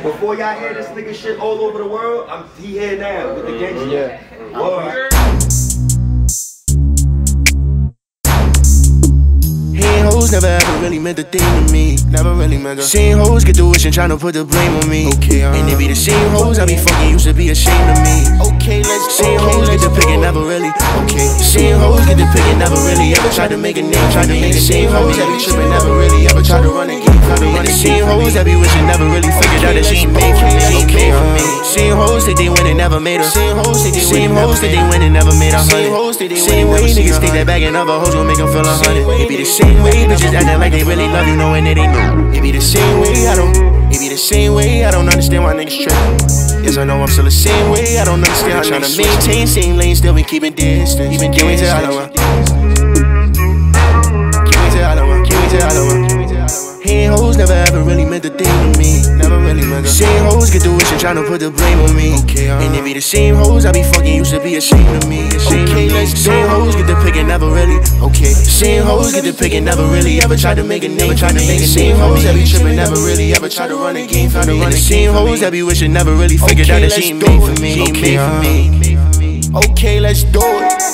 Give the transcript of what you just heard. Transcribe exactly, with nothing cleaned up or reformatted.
Before y'all hear this nigga shit all over the world, I'm he here now with the gangster. Yeah. Word. Hating hoes never ever really meant a thing to me. Never really meant a. Same hoes get the wish and tryna put the blame on me. Okay, uh, and they be the same hoes I be fucking used to be ashamed of me. Okay, let's. Same okay, hoes get the pick and never really. Okay, same hoes get the pick and never really ever tried to make a name. Tried to make the same hoes that be tripping never really ever tried to run a game. Tried to run the same hoes that be wishing never really figured out that she ain't made for me. She ain't made for me. Same hoes that they win and never made her. Same hoes that they same hoes that they win and never made a hundred. Same way niggas think that bagging other hoes gon' make them feel a hundred. It be the same way bitches acting like they really love you knowing that they know. It be the same way I don't. It be the same way I don't understand why niggas trip. Yes I know I'm still the same way I don't understand. I'm tryna maintain same lane, still been keeping distance. Even can't wait till Iowa. Can't wait till Iowa. Can't wait till Iowa. Hating hoes never ever really meant a thing to me. Never really meant a. Same hoes get the wish and tryna put the blame on me. Okay, uh, and they be the same hoes I be fucking used to be ashamed of me. Ashamed okay, let's go. Same hoes get the pick and never really. Okay, same hoes get the pick and never really ever tried to make a name. Never tried to make a same hoes that be tripping never really ever tried to run a game for me. And the same hoes that be wishing never really figured out that she ain't made for me. She ain't made for me. Okay, let's do it.